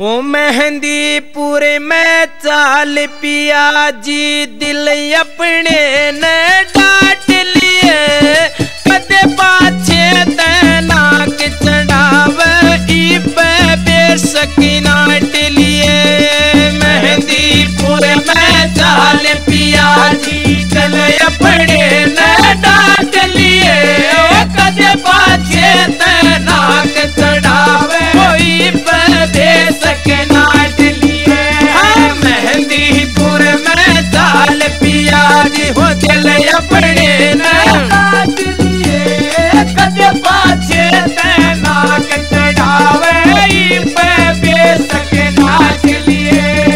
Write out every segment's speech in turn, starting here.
ओ मेहंदीपुर में चाल पिया जी दिल अपने ने डांट लिए कदे पाछे तैनाक चढ़ावे इब बेसकी नाट लिए। मेहंदीपुर में चाल पिया जी दिल अपने ने डांट लिए कदे पाछे तैनाक चढ़ावे इब बेसकी नाट लिए। मेहंदीपुर में चाल पिया जी हो दिल अपने ने डांट लिए कदे पाछे तैनाक चढ़ावे इब बेसकी नाट लिए।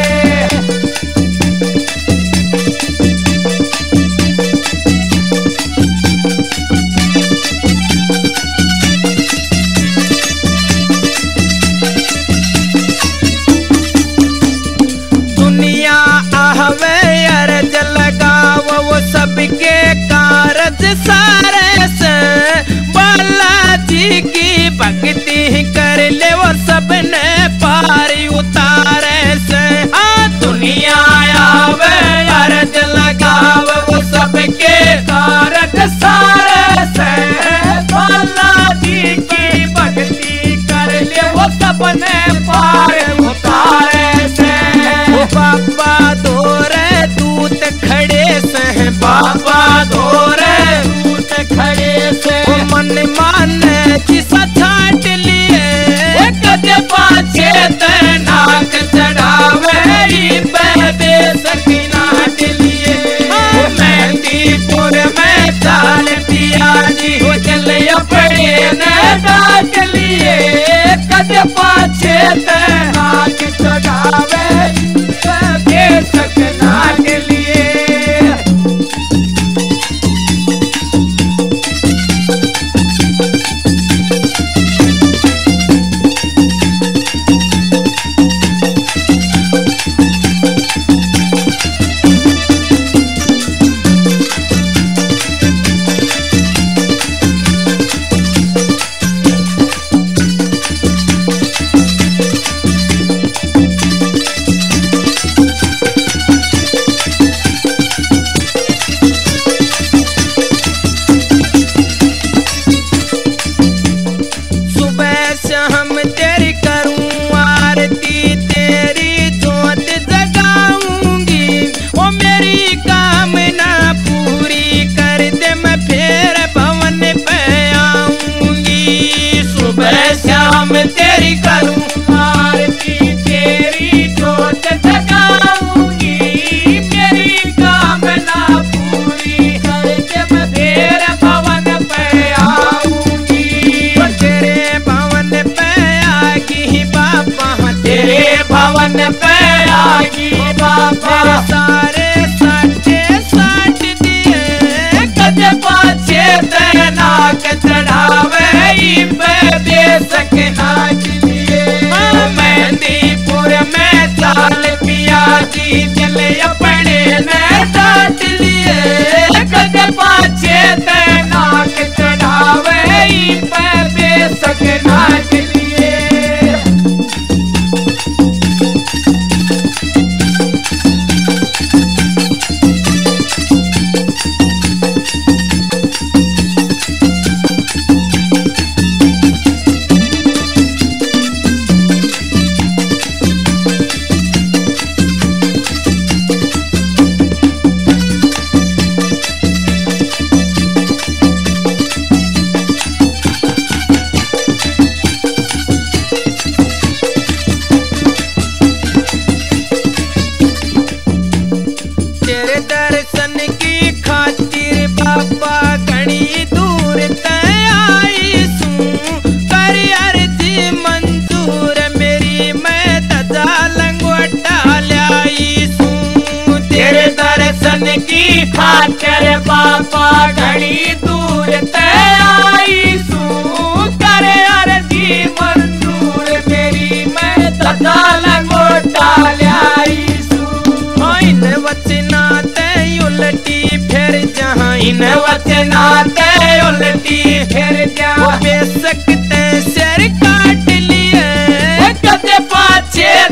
सबके कारज सारे से बालाजी की भक्ति कर ले वो सबने पारी उतारे से। हाँ दुनिया आवे अर्ज लगावे वो सबके कारज सारे से बालाजी की भक्ति कर ले वो सबने पारी उतारे से। वो बाबा दोरे दूत खड़े से बाबा धोरे दूत खड़े से मन माने किसा छाट लिए कदे पाछे तैनाक चढ़ावे इब बेसकी नाट लिए। मेहंदीपुर में चाल पिया जी हो चले अपने ने डांट लिए कदे पाछे तैनाक चढ़ावे इब बेसकी नाट लिए। तेरी करूं आरती तेरी जोत जगाऊंगी मेरी कामना पूरी करके मैं तेरे भवन पे आऊंगी। तेरे भवन पे आगी बाबा तेरे भवन पे आगी बाबा सारे साटे साट दिए कदे पाछे तैनाक चढ़ावे इब बेसकी नाट लिए। मेहंदीपुर में चाल पिया जी दिल अपने ने डांट लिए कदे पाछे तैनाक चढ़ावे इब बेसकी नाट लिए। की खातिर बाबा घड़ी दूर ते आई सू करे अर्जी मंजूर मेरी मैं तथा लंगोटा लाई सू। इन वचना ते उलटी फिर जहाँ इन वचना ते उलटी फिर जहाँ बेसक ते सिर काट लिए कदे पाछे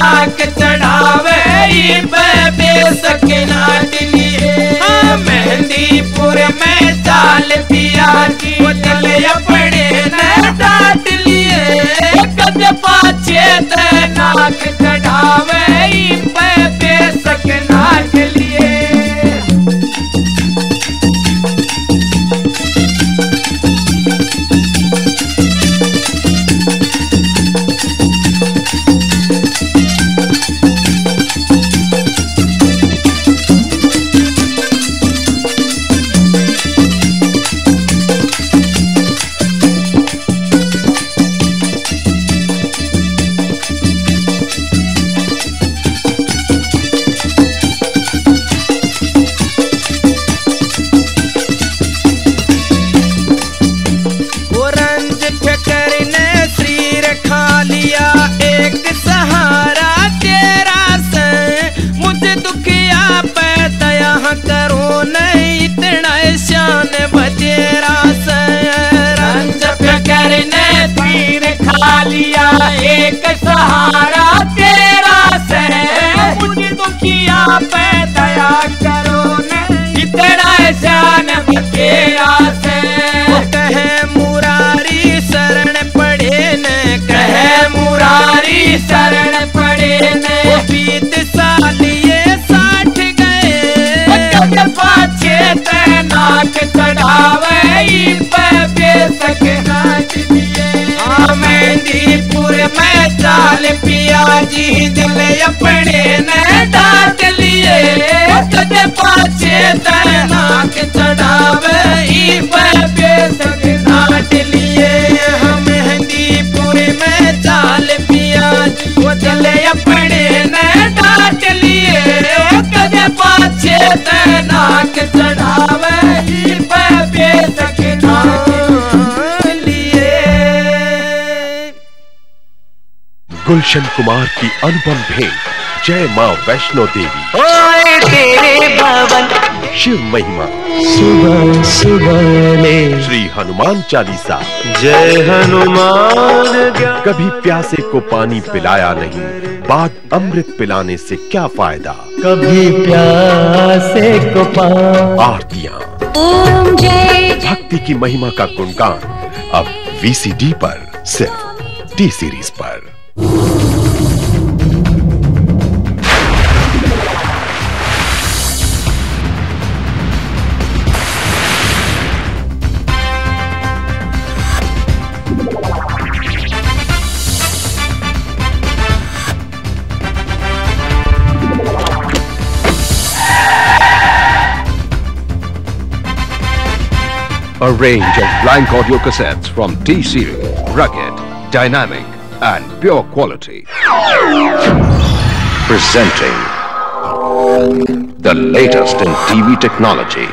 नाक चढ़ावे बेसक नाच लिए। मेहंदीपुर में चाल पिया की दिल अपने न डांट लिए। कद पाछे ते नाक चढ़ावे बेसक नाच लिए। लिया एक सहारा तेरा से, मुझे दुखिया पे दया करो न इतना शान तेरा से। कहे मुरारी शरण पड़े न, कहे मुरारी शरण पड़े न। बीत साल ये 60 गए, पाछे ते नाक चढ़ावे बेसक नाच लिए। मेहंदीपुर में चाल पिया जी दिल अपने न डांट लिए। कद पाछे ते नाक चढ़ावे बेसक नाच लिए। मेहंदीपुर में चाल पिया जी दिल अपने न डांट लिए। कद पाछे ते नाक चढ़ावे बेसक नाच लिए। गुलशन कुमार की अनुपम भेंट जय मां वैष्णो देवी। ओए तेरे भवन शिव महिमा सुबह सुबह में श्री हनुमान चालीसा। जय हनुमान ज्ञान। कभी प्यासे को पानी पिलाया नहीं, बाद अमृत पिलाने से क्या फायदा। कभी प्यासे को आरतियां ओम जय भक्ति की महिमा का गुणगान अब VCD पर, सिर्फ T सीरीज पर। A range of blank audio cassettes from T-Series, rugged, dynamic and pure quality. Presenting the latest in TV technology.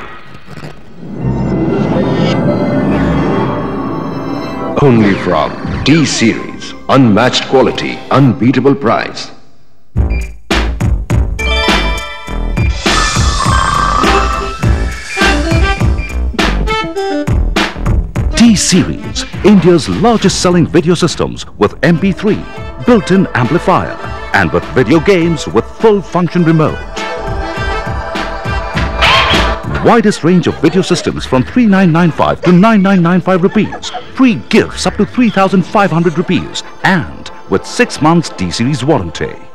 Only from T-Series, unmatched quality, unbeatable price. T-Series, India's largest selling video systems with MP3, built-in amplifier and with video games with full function remote. Widest range of video systems from 3995 to 9995 rupees. Free gifts up to 3500 rupees and with 6 months T-Series warranty.